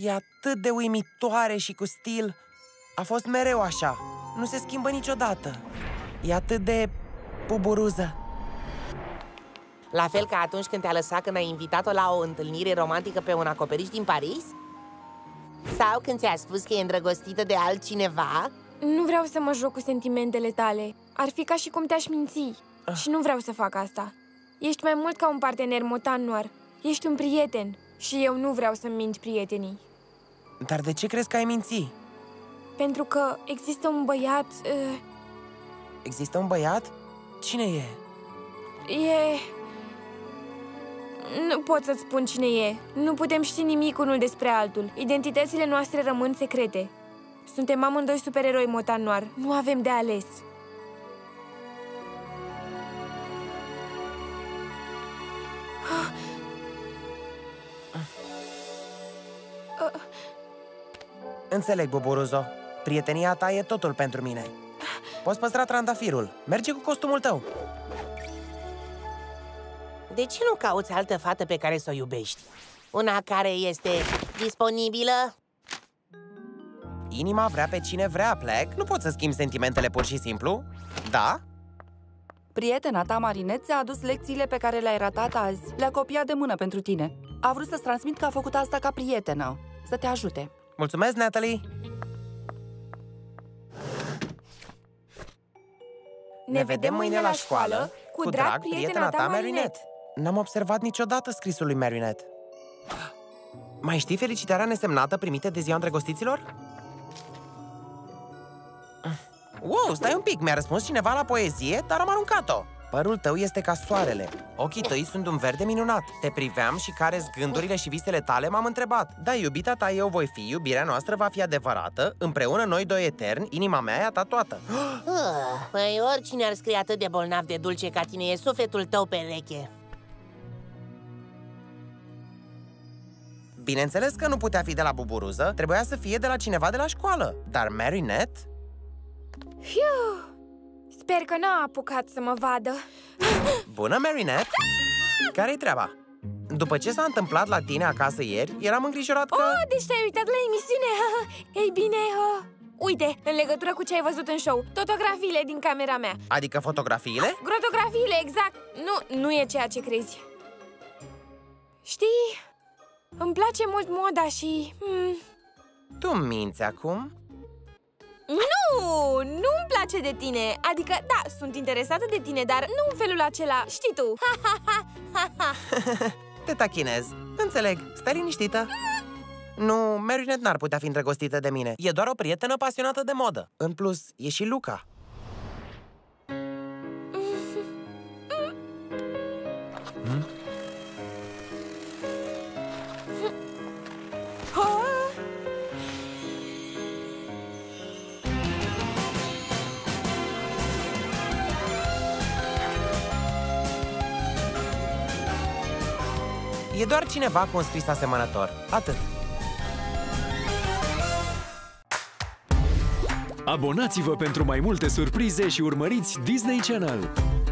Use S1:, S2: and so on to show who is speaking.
S1: E atât de uimitoare și cu stil. A fost mereu așa. Nu se schimbă niciodată. E atât de buburuză.
S2: La fel ca atunci când te-a lăsat când ai invitat-o la o întâlnire romantică pe un acoperiș din Paris? Sau când ți-a spus că e îndrăgostită de altcineva?
S3: Nu vreau să mă joc cu sentimentele tale. Ar fi ca și cum te-aș minți. Și nu vreau să fac asta. Ești mai mult ca un partener, Motan Noir. Ești un prieten. Și eu nu vreau să-mi mint prietenii.
S1: Dar de ce crezi că ai mințit?
S3: Pentru că există un băiat...
S1: Există un băiat? Cine e?
S3: E... Nu pot să-ți spun cine e. Nu putem ști nimic unul despre altul. Identitățile noastre rămân secrete. Suntem amândoi supereroi, Motan Noir. Nu avem de ales.
S1: Înțeleg, Buburuzo. Prietenia ta e totul pentru mine. Poți păstra trandafirul. Merge cu costumul tău.
S2: De ce nu cauți altă fată pe care să o iubești? Una care este disponibilă?
S1: Inima vrea pe cine vrea, Plec. Nu poți să schimbi sentimentele pur și simplu. Da?
S4: Prietena ta, Marinette, ți-a adus lecțiile pe care le-ai ratat azi. Le-a copiat de mână pentru tine. A vrut să-ți transmit că a făcut asta ca prietenă. Să te ajute.
S1: Mulțumesc, Natalie!
S3: Ne vedem mâine la școală. Cu drag, prietena ta, Marinette.
S1: N-am observat niciodată scrisul lui Marinette. Mai știi felicitarea nesemnată primită de ziua îndrăgostiților? Wow, stai un pic, mi-a răspuns cineva la poezie, dar am aruncat-o. Părul tău este ca soarele. Ochii tăi sunt un verde minunat. Te priveam și care-s gândurile și visele tale, m-am întrebat. Da, iubita ta eu voi fi, iubirea noastră va fi adevărată, împreună noi doi eterni, inima mea e a ta toată.
S2: Păi oricine ar scrie atât de bolnav de dulce ca tine, e sufletul tău pereche.
S1: Bineînțeles că nu putea fi de la Buburuză, trebuia să fie de la cineva de la școală. Dar Marinette?
S3: Fiu! Sper că n-a apucat să mă vadă.
S1: Bună, Marinette! Care-i treaba? După ce s-a întâmplat la tine acasă ieri, eram îngrijorat că...
S3: Oh, deci te-ai uitat la emisiune! Ei bine, uite, în legătură cu ce ai văzut în show, fotografiile din camera mea.
S1: Adică fotografiile?
S3: Grotografiile, exact! Nu e ceea ce crezi. Știi, îmi place mult moda și...
S1: Tu minți acum?
S3: Nu-mi place de tine. Adică, da, sunt interesată de tine, dar nu în felul acela, știi tu.
S1: Te tachinez. Înțeleg, stai liniștită. Nu, Marinette n-ar putea fi îndrăgostită de mine. E doar o prietenă pasionată de modă. În plus, e și Luca. E doar cineva cu un scris asemănător. Atât.
S5: Abonați-vă pentru mai multe surprize și urmăriți Disney Channel.